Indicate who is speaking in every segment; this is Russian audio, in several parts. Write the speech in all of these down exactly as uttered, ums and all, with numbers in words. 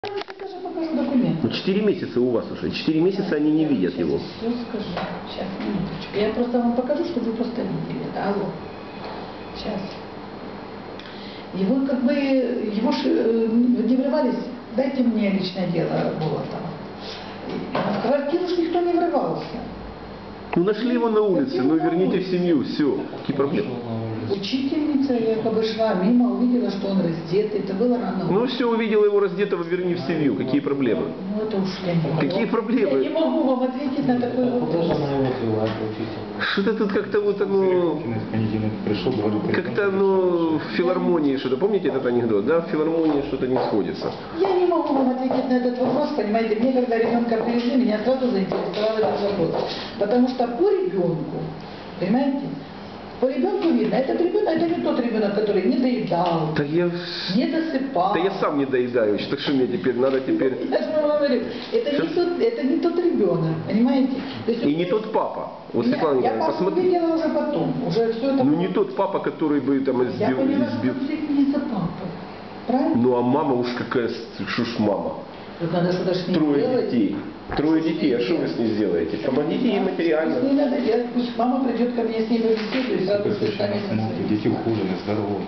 Speaker 1: Даже покажу документы.
Speaker 2: Ну, четыре месяца у вас уже. Четыре месяца они не видят его.
Speaker 1: Все скажу. Сейчас, минуточку. Я просто вам покажу, чтобы вы просто видели это. Алло. Сейчас. Его как бы, его ж не врывались, дайте мне личное дело Болотова. В квартиру ж никто не врывался.
Speaker 2: Ну, нашли его на улице, ну, верните в семью, все. Какие проблемы?
Speaker 1: Учительница якобы шла мимо, увидела, что он раздет, это было рано.
Speaker 2: Ну, все, увидела его раздетого, верни в семью. Какие проблемы?
Speaker 1: Ну, это уж я не могу.
Speaker 2: Какие проблемы?
Speaker 1: Я не могу вам ответить на такой вопрос.
Speaker 2: Что-то тут как-то вот оно... Как-то, ну, в филармонии что-то. Помните этот анекдот, да? В филармонии что-то не сходится.
Speaker 1: Я не могу вам ответить на этот вопрос, понимаете. Мне, когда ребенка привезли, меня сразу заинтересовал этот вопрос. Потому что по ребенку, понимаете, по ребенку видно, этот ребенок, это не тот ребенок, который не доедал,
Speaker 2: Да я...
Speaker 1: не досыпал.
Speaker 2: Да я сам не доедаю, так что мне теперь надо теперь...
Speaker 1: Я же вам говорю, это не, тот, это не тот ребенок, понимаете? То есть,
Speaker 2: И не тот папа. Вот,
Speaker 1: Нет,
Speaker 2: Светлана
Speaker 1: я
Speaker 2: Николаевна,
Speaker 1: папу
Speaker 2: посмотри.
Speaker 1: видела уже потом, уже все это...
Speaker 2: Ну не тот папа, который бы там
Speaker 1: Я
Speaker 2: избил...
Speaker 1: поняла,
Speaker 2: избил.
Speaker 1: что конфликт не за папой, правильно?
Speaker 2: Ну а мама уж какая, что ж мама?
Speaker 1: Тут надо что-то с ней
Speaker 2: Трое
Speaker 1: делать.
Speaker 2: детей. Трое детей, а что вы с ней сделаете? Помогите ей
Speaker 1: С ней
Speaker 2: материально.
Speaker 1: надо делать, пусть мама придет ко мне с ней побеседует, и сразу все станет на свои.
Speaker 3: Дети ухожены, здоровы.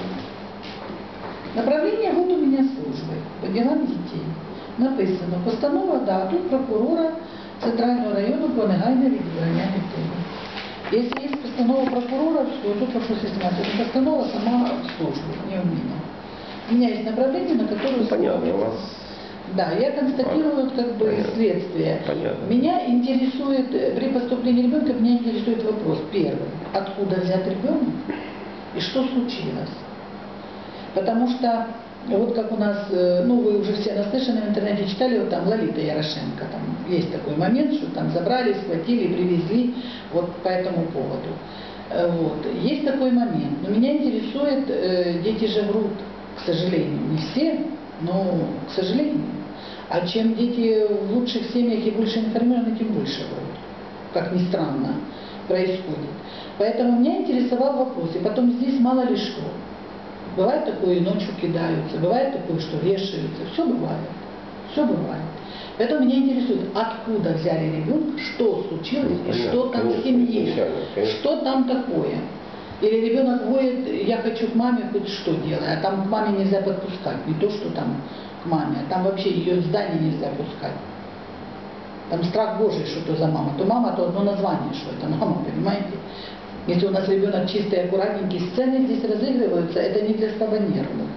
Speaker 1: Направление вот у меня службы по делам детей. Написано, постанова, да, тут прокурора Центрального району про негайне відібрання дитини. Если есть постанова прокурора, все, тут вопрос есть. Постанова сама в службе, не у меня. У меня есть направление, на которое...
Speaker 2: Понятно, у вас...
Speaker 1: Да, я констатирую как бы
Speaker 2: Понятно.
Speaker 1: следствие.
Speaker 2: Понятно.
Speaker 1: Меня интересует, при поступлении ребенка, меня интересует вопрос. Первый, откуда взят ребенок и что случилось? Потому что, вот как у нас, ну вы уже все наслышаны в интернете, читали, вот там Лолита Ярошенко, там есть такой момент, что там забрали, схватили, привезли, вот по этому поводу. Вот. Есть такой момент. Но меня интересует, э, дети же врут, к сожалению, не все, но, к сожалению. А чем дети в лучших семьях и больше информированы, тем больше врут. Как ни странно, происходит. Поэтому меня интересовал вопрос. И потом здесь мало ли что. Бывает такое, и ночью кидаются, бывает такое, что вешаются. Все бывает. Все бывает. Поэтому меня интересует, откуда взяли ребенка, что случилось,
Speaker 2: Ну,
Speaker 1: и что там в семье, что там такое. Или ребенок воет, я хочу к маме, хоть что делать, а там к маме нельзя подпускать, не то, что там к маме, а там вообще ее в здание нельзя пускать. Там страх Божий, что это за мама. То мама, то одно название, что это мама, понимаете? Если у нас ребенок чистый, аккуратненький, сцены здесь разыгрываются, это не для слабонервных.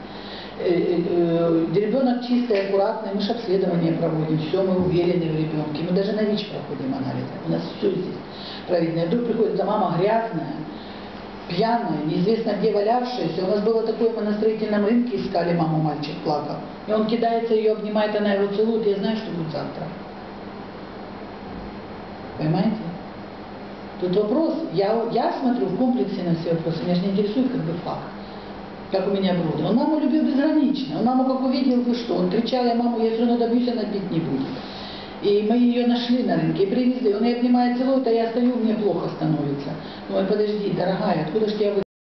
Speaker 1: Ребенок чистый, аккуратный, мы же обследование проводим, все, мы уверены в ребенке. Мы даже на ВИЧ проходим анализы, у нас все здесь проверено. Вдруг приходит за мама грязная, пьяная, неизвестно где валявшаяся. У нас было такое, мы на строительном рынке искали маму, мальчик плакал. И он кидается, ее обнимает, она его целует, я знаю, что будет завтра. Понимаете? Тут вопрос, я, я смотрю в комплексе на все вопросы, меня же не интересует как бы факт, как у меня броды. Он маму любил безгранично, он маму как увидел, вы что, он кричал, я маму, я все равно добьюсь, она пить не будет. И мы ее нашли на рынке и привезли, он ее обнимает, целует, а я стою, мне плохо становится. Ой, подожди, дорогая, откуда же тебя вы...